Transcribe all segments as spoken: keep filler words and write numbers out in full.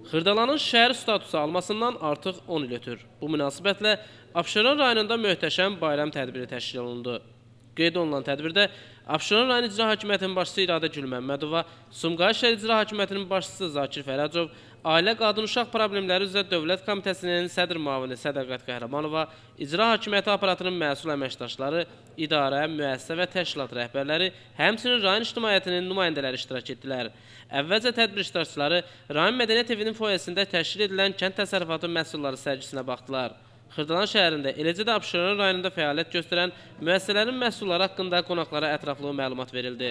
Xırdalanın şəhər statusu almasından artıq on il ötür. Bu münasibətlə Abşeron rayonunda möhtəşəm bayram tədbiri təşkil olundu. Qeyd olunan tədbirdə Abşeron rayon İcra Hakimiyyətinin başçısı İradə Gülməmmədova, Sumqayıt şəhər İcra Hakimiyyətinin başçısı Zakir Fərəcov, Ailə Qadın Uşaq Problemləri üzrə Dövlət Komitəsinin sədr müavini Sədaqət Qəhrəmanova, İcra Hakimiyyəti aparatının məsul əməkdaşları, idarə, müəssisə və təşkilat rəhbərləri, həmçinin rayon ictimaiyyətinin nümayəndələri iştirak etdilər. Əvvəlcə tədbir iştirakçıları Rayon Mədəniyyət Evinin foyesində təşkil edilən kənd təsərrüfatı məhsulları sərgisinə baxdılar. Xırdalan şəhərində, eləcə də Abşeron rayonunda fəaliyyət göstərən müəssisələrin məhsulları haqqında qonaqlara ətraflı məlumat verildi.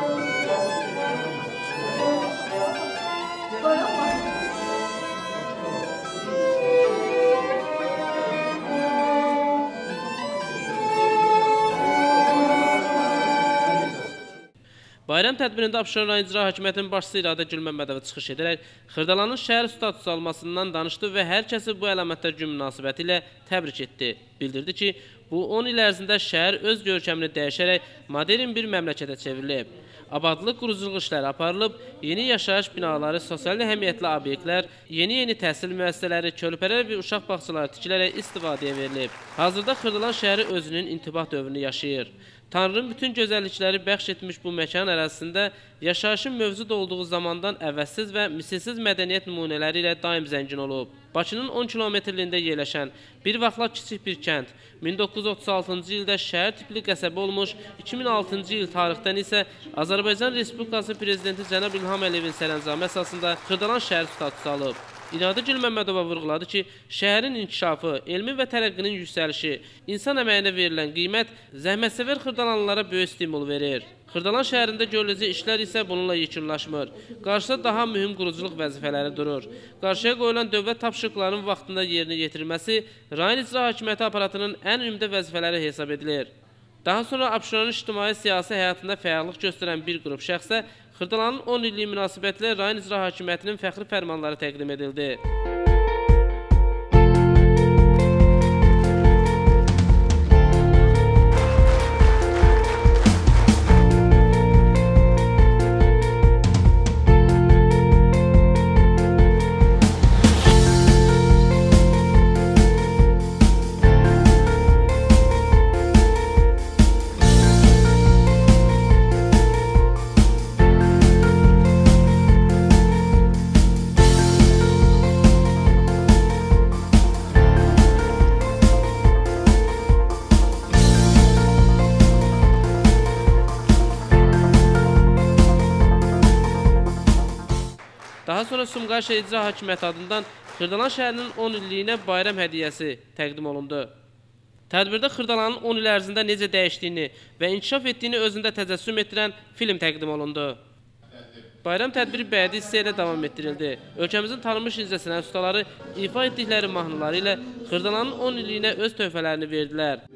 Bayram tədbirində Abşeron rayon İcra Hakimiyyətinin başçısı İradə Gülməmmədova çıxış edərək Xırdalanın şəhər statusu almasından danışdı və hər kəsi bu əlamətlər gün münasibəti ilə təbrik etdi. Bildirdi ki, bu on il ərzində şəhər öz görkəmini dəyişərək modern bir məmləkətə çevrilib. Abadlıq quruculuq işləri aparılıb, yeni yaşayış binaları, sosial əhəmiyyətli obyektlər, yeni-yeni təhsil müəssisələri, körpələr və uşaq bağçaları tikilərək istifadəyə verilib. Hazırda Xırdalan şəhəri özünün intibah dövrünü yaşayır. Tanrının bütün gözəllikləri bəxş etmiş bu məkan ərazisində yaşayışın mövcud olduğu zamandan əvəzsiz və misilsiz mədəniyyət nümunələri ilə daim zəngin olub. Bakının on kilometrliyində yerləşən bir vaxtlar kiçik bir kənd, min doqquz yüz otuz altıncı ildə şəhər tipli qəsəbə olmuş, iki min altıncı il tarixdən isə Azərbaycan Respublikası Prezidenti Cənab İlham Əliyevin sərəncamı əsasında Xırdalan şəhər statusu alıb. İradə Gülməmmədova vurğuladı ki, şəhərin inkişafı, elmi və tərəqqinin yüksəlişi, insan əməyinə verilən qiymət zəhmətsevər xırdalanlılara böyük stimul verir. Xırdalan şəhərində görüləcək işlər isə bununla yekunlaşmır. Qarşıda daha mühüm quruculuq vəzifələri durur. Qarşıya qoyulan dövlət tapşırıqlarının vaxtında yerinə yetirilməsi rayon İcra Hakimiyyəti aparatının ən ümdə vəzifələri hesab edilir. Daha sonra Abşeronun ictimai-siyasi həyatında fəallıq göstərən bir qrup şəxsə Xırdalanın on illiyi münasibətilə rayon İcra Hakimiyyətinin fəxri fərmanları təqdim edildi. Daha sonra Sumqayıt şəhər İcra Hakimiyyəti adından Xırdalan şəhərinin on illiyinə bayram hədiyyəsi təqdim olundu. Tədbirdə Xırdalanın on il ərzində necə dəyişdiyini və inkişaf etdiyini özündə təcəssüm etdirən film təqdim olundu. Bayram tədbiri bədii hissə ilə davam etdirildi. Ölkəmizin tanınmış incəsənət ustaları ifa etdikləri mahnıları ilə Xırdalanın on illiyinə öz töhfələrini verdilər.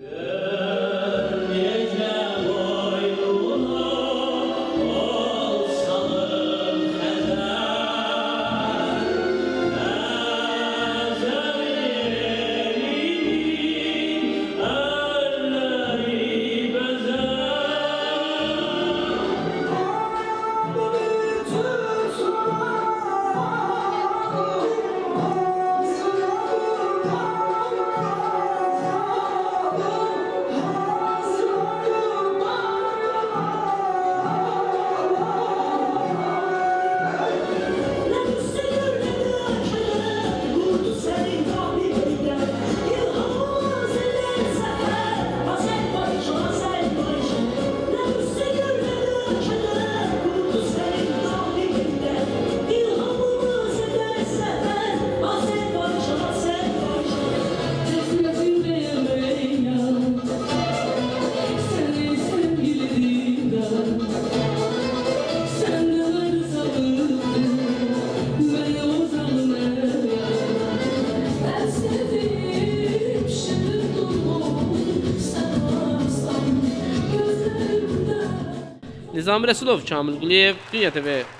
Nizami Rəsulov, Kamil Quliyev, Dünya T V.